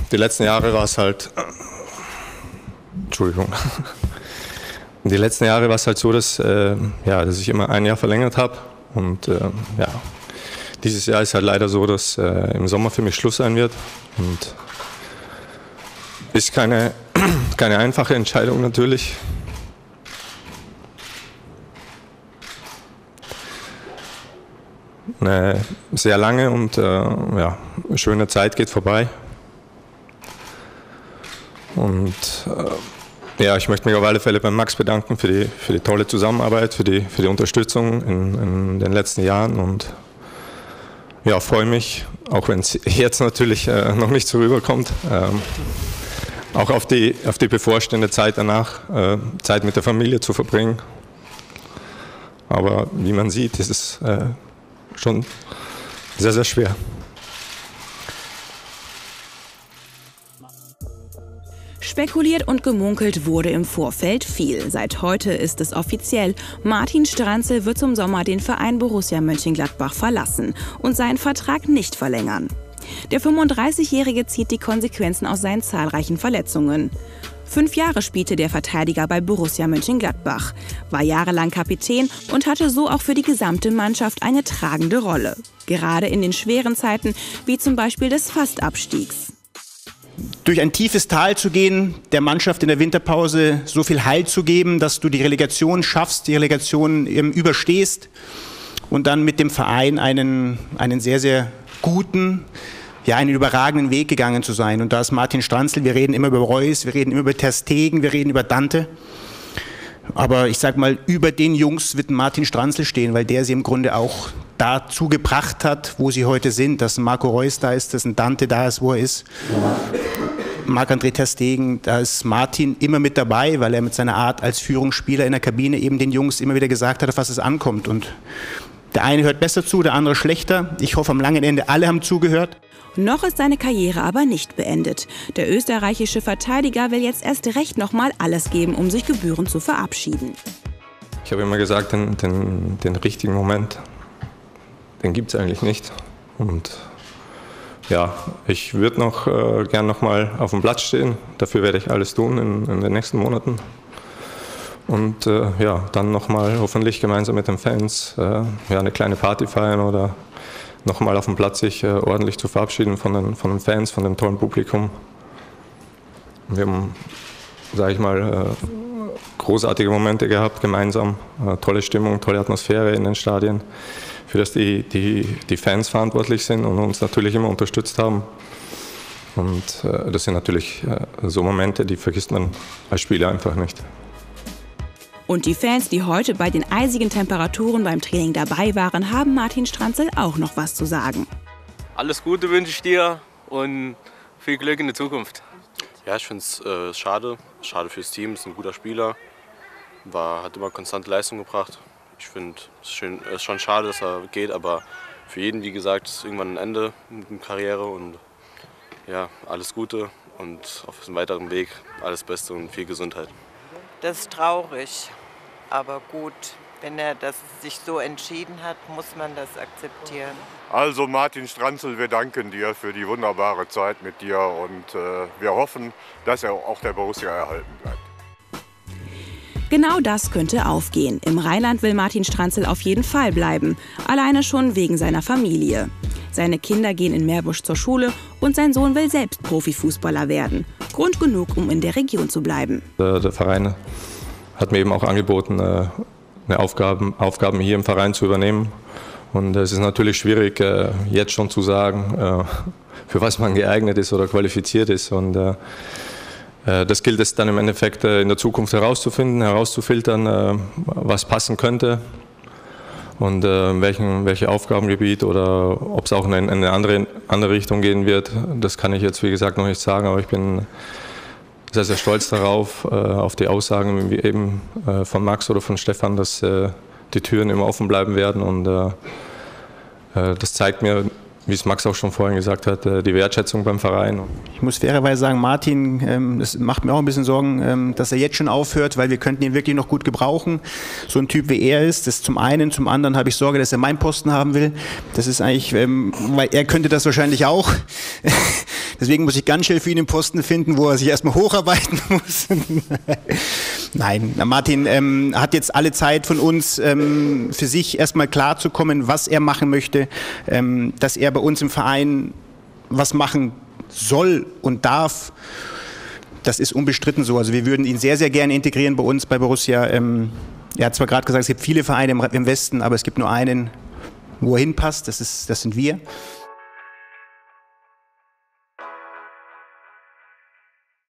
die letzten Jahre war es halt, Entschuldigung, die letzten Jahre war es halt so, dass ich immer ein Jahr verlängert habe und dieses Jahr ist halt leider so, dass im Sommer für mich Schluss sein wird und ist keine einfache Entscheidung natürlich. Eine sehr lange und schöne Zeit geht vorbei. Und ich möchte mich auf alle Fälle beim Max bedanken für die tolle Zusammenarbeit, für die Unterstützung in den letzten Jahren. Und ja, freue mich, auch wenn es jetzt natürlich noch nicht so rüberkommt, auch auf die bevorstehende Zeit danach, Zeit mit der Familie zu verbringen. Aber wie man sieht, ist es schon sehr, sehr schwer. Spekuliert und gemunkelt wurde im Vorfeld viel. Seit heute ist es offiziell. Martin Stranzl wird zum Sommer den Verein Borussia Mönchengladbach verlassen und seinen Vertrag nicht verlängern. Der 35-Jährige zieht die Konsequenzen aus seinen zahlreichen Verletzungen. 5 Jahre spielte der Verteidiger bei Borussia Mönchengladbach, war jahrelang Kapitän und hatte so auch für die gesamte Mannschaft eine tragende Rolle. Gerade in den schweren Zeiten, wie zum Beispiel des Fastabstiegs. Durch ein tiefes Tal zu gehen, der Mannschaft in der Winterpause so viel Halt zu geben, dass du die Relegation schaffst, die Relegation überstehst und dann mit dem Verein einen sehr, sehr guten, einen überragenden Weg gegangen zu sein. Und da ist Martin Stranzl, wir reden immer über Reus, wir reden immer über Ter Stegen, wir reden über Dante. Aber ich sag mal, über den Jungs wird Martin Stranzl stehen, weil der sie im Grunde auch dazu gebracht hat, wo sie heute sind, dass ein Marco Reus da ist, dass ein Dante da ist, wo er ist. Marc-André Ter Stegen, da ist Martin immer mit dabei, weil er mit seiner Art als Führungsspieler in der Kabine eben den Jungs immer wieder gesagt hat, auf was es ankommt. Und der eine hört besser zu, der andere schlechter. Ich hoffe, am langen Ende alle haben zugehört. Noch ist seine Karriere aber nicht beendet. Der österreichische Verteidiger will jetzt erst recht noch mal alles geben, um sich gebührend zu verabschieden. Ich habe immer gesagt, den richtigen Moment, den gibt es eigentlich nicht. Und ja, ich würde gern noch mal auf dem Platz stehen. Dafür werde ich alles tun in den nächsten Monaten. Und dann noch mal hoffentlich gemeinsam mit den Fans eine kleine Party feiern oder noch mal auf dem Platz sich ordentlich zu verabschieden von den Fans, von dem tollen Publikum. Wir haben, sage ich mal, großartige Momente gehabt gemeinsam, tolle Stimmung, tolle Atmosphäre in den Stadien, für das die Fans verantwortlich sind und uns natürlich immer unterstützt haben. Und das sind natürlich so Momente, die vergisst man als Spieler einfach nicht. Und die Fans, die heute bei den eisigen Temperaturen beim Training dabei waren, haben Martin Stranzl auch noch was zu sagen. Alles Gute wünsche ich dir und viel Glück in der Zukunft. Ja, ich finde es schade fürs Team, ist ein guter Spieler, hat immer konstante Leistung gebracht. Ich finde es ist schon schade, dass er geht, aber für jeden, wie gesagt, ist irgendwann ein Ende mit der Karriere und ja, alles Gute und auf dem weiteren Weg alles Beste und viel Gesundheit. Das ist traurig, aber gut, wenn er sich so entschieden hat, muss man das akzeptieren. Also Martin Stranzl, wir danken dir für die wunderbare Zeit mit dir und wir hoffen, dass er auch der Borussia erhalten bleibt. Genau das könnte aufgehen. Im Rheinland will Martin Stranzl auf jeden Fall bleiben, alleine schon wegen seiner Familie. Seine Kinder gehen in Meerbusch zur Schule und sein Sohn will selbst Profifußballer werden. Grund genug, um in der Region zu bleiben. Der Verein hat mir eben auch angeboten, Aufgaben hier im Verein zu übernehmen. Und es ist natürlich schwierig, jetzt schon zu sagen, für was man geeignet ist oder qualifiziert ist. Und das gilt es dann im Endeffekt in der Zukunft herauszufiltern, was passen könnte und welche Aufgabengebiet oder ob es auch in eine andere Richtung gehen wird. Das kann ich jetzt, wie gesagt, noch nicht sagen, aber ich bin sehr, sehr stolz darauf, auf die Aussagen wie eben von Max oder von Stefan, dass die Türen immer offen bleiben werden. Und das zeigt mir, wie es Max auch schon vorhin gesagt hat, die Wertschätzung beim Verein. Ich muss fairerweise sagen, Martin, das macht mir auch ein bisschen Sorgen, dass er jetzt schon aufhört, weil wir könnten ihn wirklich noch gut gebrauchen. So ein Typ wie er ist, das zum einen. Zum anderen habe ich Sorge, dass er meinen Posten haben will. Das ist eigentlich, weil er könnte das wahrscheinlich auch. Deswegen muss ich ganz schnell für ihn einen Posten finden, wo er sich erstmal hocharbeiten muss. Nein, Martin hat jetzt alle Zeit von uns, für sich erstmal klarzukommen, was er machen möchte, dass er bei uns im Verein was machen soll und darf. Das ist unbestritten so. Also wir würden ihn sehr, sehr gerne integrieren bei uns, bei Borussia. Er hat zwar gerade gesagt, es gibt viele Vereine im Westen, aber es gibt nur einen, wo er hinpasst, das sind wir.